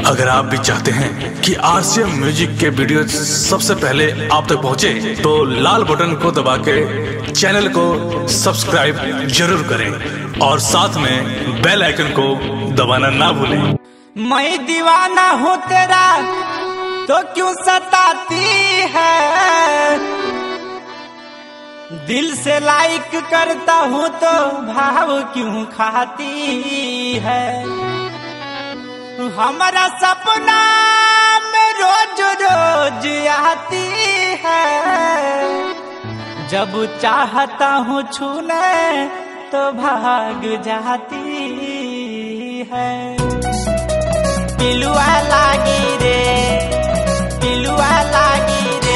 अगर आप भी चाहते हैं कि आरसीएम म्यूजिक के वीडियो सबसे पहले आप तक पहुंचे, तो लाल बटन को दबा के चैनल को सब्सक्राइब जरूर करें और साथ में बेल आइकन को दबाना ना भूलें। मैं दीवाना हूँ तेरा तो क्यों सताती है, दिल से लाइक करता हूँ तो भाव क्यों खाती है। हमारा सपना में रोज रोज आती है, जब चाहता हूँ छूने तो भाग जाती है। पिलुआ लागी रे, पिलुआ लागी रे,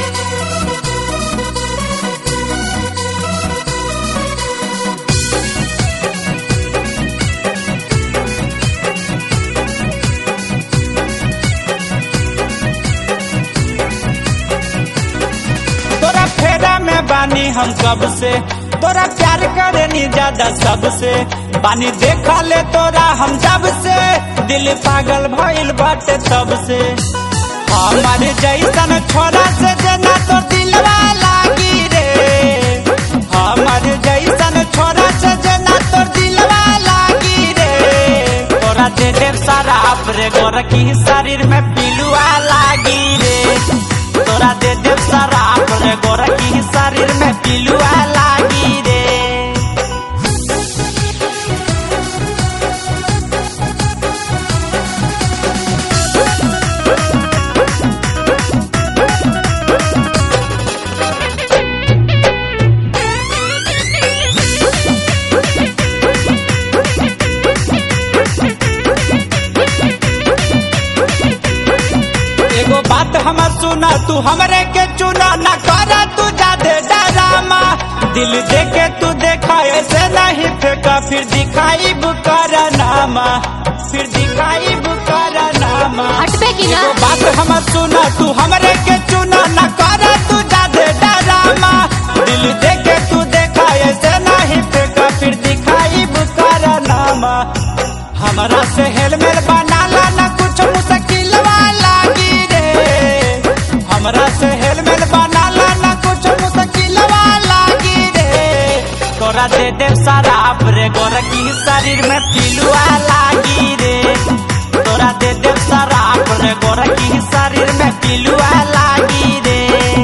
तोरा फेरा में बानी हम कब से, तोरा प्यार करे नी ज्यादा सबसे, बानी देखा ले तोरा हम जब से, दिल पागल भइल बाटे तब से। हमारे जैसन छोरा से जना तो दिलवा लागी रे, हमारे जैसन छोरा से जना तो दिलवा लागी रे। तोरा दे देव सारा अपरे गोर की शरीर में पिलुआ लागी रे, तोरा दे देव सारा अपने गोर की शरीर में पिलुआ लागी रे। एगो बात हम सुना, तू हमरे के चुना ना करा तू जादे डरामा, दिल देके तू देखा ऐसे नहीं फेंका, फिर दिखाई बुकारा नामा, फिर दिखाई बुकारा नामा। एगो बात हम सुना, तू हमरे के चुना ना करा तू जादे डरामा, दिल देके तू देखा ऐसे नहीं फेंका, फिर दिखाई बुकारा नामा। हमारा से हेलमेल बनाला ना कुछ मुश्किल वाला, हमरा से हेलमेट बनाला ना कुछ मुश्किल वाला गिरे। तोरा दे देव सारा अपने गोर की शरीर में पिलुआ लागी रे, तोरा दे देव सारा अपने गोर की शरीर में पिलुआ लागी रे।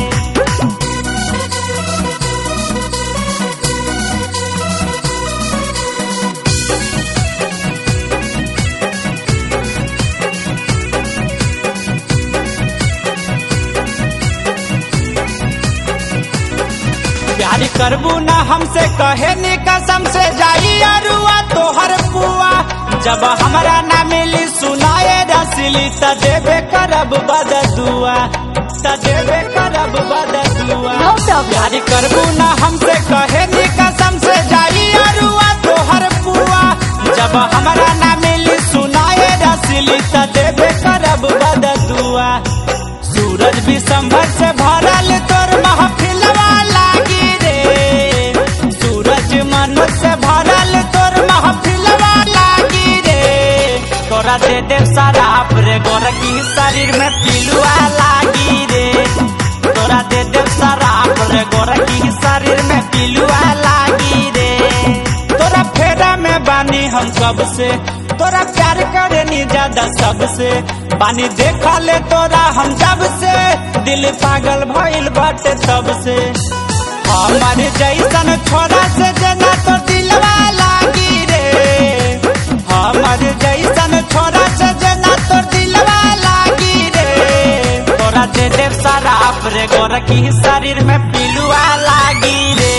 प्यार करबू ना हमसे कहे नी कसम से, जाई अरुआ तोहर पुआ, जब हमरा ना मिली सुनाए रसली त देबे करब बददुआ, त देबे करब बददुआ। प्यार करबू ना हमसे कहे नी कसम से, जाई अरुआ तोहर पुआ, जब हमरा ना मिली सुनाए रसली त देबे करब बददुआ। सूरज भी संभर से भरल तोर महफिलवा लागी रे, सूरज मनोज से भरल तोर महफिलवा लागी रे। तोरा दे देव सारा अपने गोर की शरीर में पिलुआ लागी रे, तोरा दे देव सारा अपने गोर की शरीर में पिलुआ लागी रे। तोरा फेरा में बानी हम कब से, तोरा प्यार करे नी ज्यादा सबसे, बानी देखा ले तोरा हम जब से, दिल पागल भइल बाटे तब से। हमारे जैसन छोरा से जना तो दिलवा लागी रे, हमारे जैसन छोरा से जना तो दिलवा लागी रे। तोरा दे देव सारा अपने गोर की शरीर में पिलुआ लागी रे,